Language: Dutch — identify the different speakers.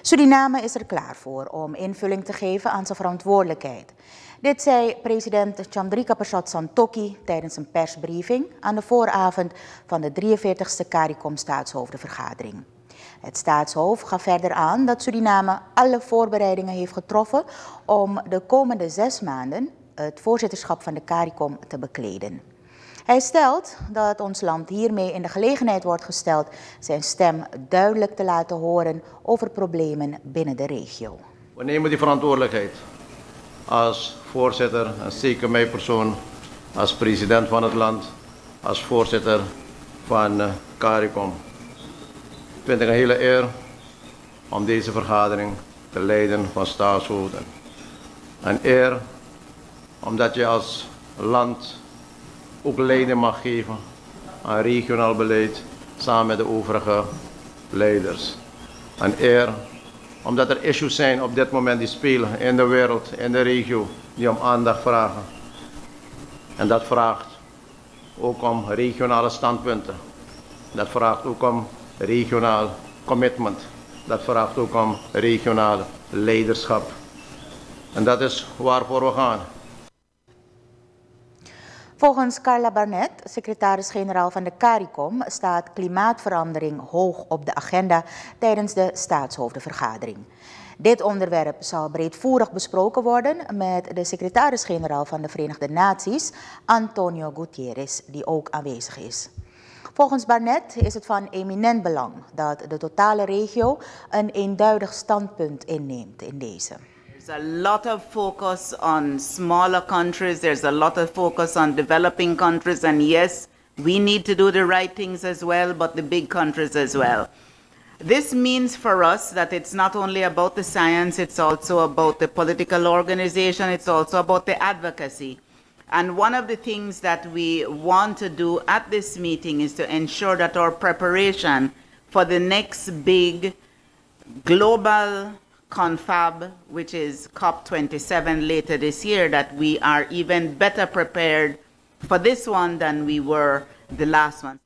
Speaker 1: Suriname is er klaar voor om invulling te geven aan zijn verantwoordelijkheid. Dit zei president Chandrika Persat Santokhi tijdens een persbriefing aan de vooravond van de 43e CARICOM staatshoofdenvergadering. Het staatshoofd gaf verder aan dat Suriname alle voorbereidingen heeft getroffen om de komende 6 maanden het voorzitterschap van de CARICOM te bekleden. Hij stelt dat ons land hiermee in de gelegenheid wordt gesteld zijn stem duidelijk te laten horen over problemen binnen de regio.
Speaker 2: We nemen die verantwoordelijkheid als voorzitter en zeker mij persoon als president van het land, als voorzitter van CARICOM. Ik vind het een hele eer om deze vergadering te leiden van staatshoofden. Een eer omdat je als land ook leiding mag geven aan regionaal beleid samen met de overige leiders. Een eer omdat er issues zijn op dit moment die spelen in de wereld, in de regio, die om aandacht vragen. En dat vraagt ook om regionale standpunten. Dat vraagt ook om regionaal commitment. Dat vraagt ook om regionaal leiderschap. En dat is waarvoor we gaan.
Speaker 1: Volgens Carla Barnett, secretaris-generaal van de CARICOM, staat klimaatverandering hoog op de agenda tijdens de staatshoofdenvergadering. Dit onderwerp zal breedvoerig besproken worden met de secretaris-generaal van de Verenigde Naties, Antonio Guterres, die ook aanwezig is. Volgens Barnett is het van eminent belang dat de totale regio een eenduidig standpunt inneemt in deze.
Speaker 3: There's a lot of focus on smaller countries. There's a lot of focus on developing countries. And yes, we need to do the right things as well, but the big countries as well. This means for us that it's not only about the science, it's also about the political organization, it's also about the advocacy. And one of the things that we want to do at this meeting is to ensure that our preparation for the next big global confab, which is COP27 later this year, that we are even better prepared for this one than we were the last one.